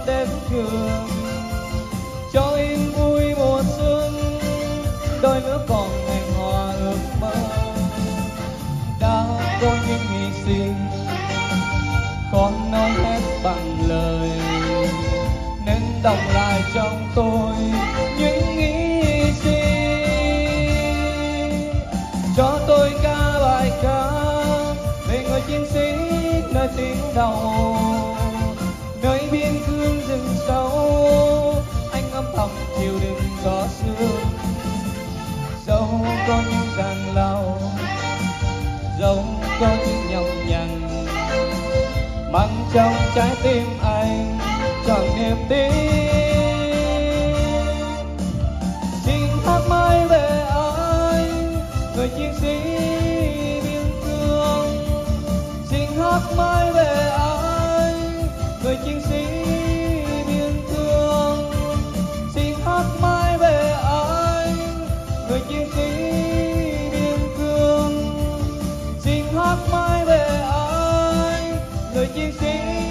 đến trường, cho yên vui mùa xuân, đôi lứa còn hẹn hò ước mơ. Đã có những hy sinh khó nói hết bằng lời, nên đọc lại trong tôi những nghĩ suy. Cho tôi ca bài ca về người chiến sĩ nơi tiếng đầu, nơi biên cương rừng sâu, anh âm thầm chịu đựng gió sương. Dẫu có những gian lao, dẫu có những nhọc nhằn, mang trong trái tim anh trọn niềm tin. Xin hát mãi về anh, người chiến sĩ biên cương. Xin hát mãi về anh, người chiến sĩ biên cương. Xin hát mãi về anh, người chiến sĩ biên cương. Xin hát mãi về anh, người chiến sĩ